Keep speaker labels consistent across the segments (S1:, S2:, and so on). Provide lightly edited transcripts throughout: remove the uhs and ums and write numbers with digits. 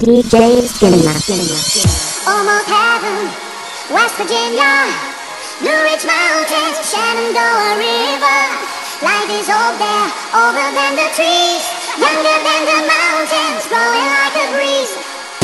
S1: DJ Skinner.
S2: Almost heaven, West Virginia, Blue Ridge Mountains, Shenandoah River. Life is old there, older than the trees, younger than the mountains, blowing like a breeze.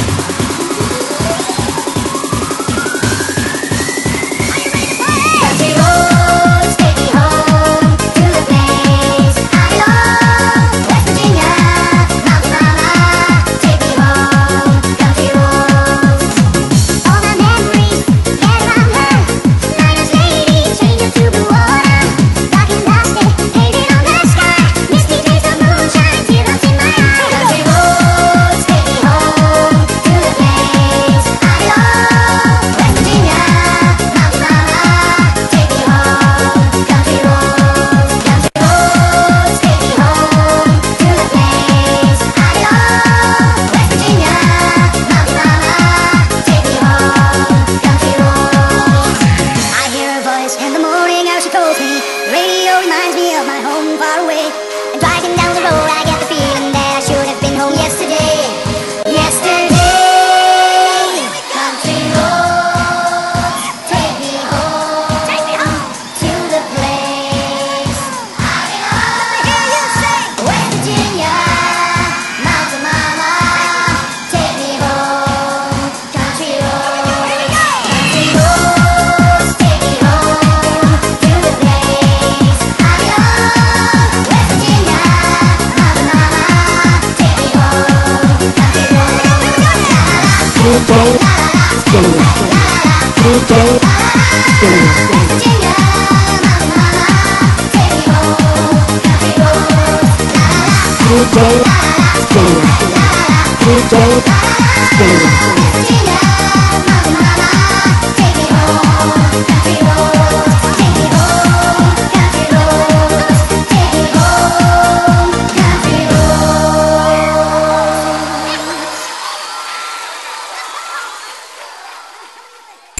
S2: Country roads take me home to the place I belong. West Virginia, mountain mama, take me home. Country roads, all my memories get around her. Miner's lady, change her to blue water. Dark and dusty, painted on the sky. Misty taste of moonshine, teardrops in my eyes. Country roads take me home to the place I belong. West Virginia, mountain mama, take me home. Country roads take me home to the place I belong. West Virginia, mountain mama, take me home. Country roads. I hear her voice in the morning, how she calls me. The radio reminds me of my home far away. And driving down the road, I get the feeling that I should have been home yesterday. Yesterday, country roads take me home. Take me home to the place I belong. Hear you say, West Virginia, mountain mama, take me home. Country roads, country roads take me home to the place I belong. West Virginia, mountain mama, take me home. Country roads,
S1: DJ Skinner. DJ Skinner.
S2: West Virginia, mountain mama, take me home. Country roads,
S1: DJ Skinner. DJ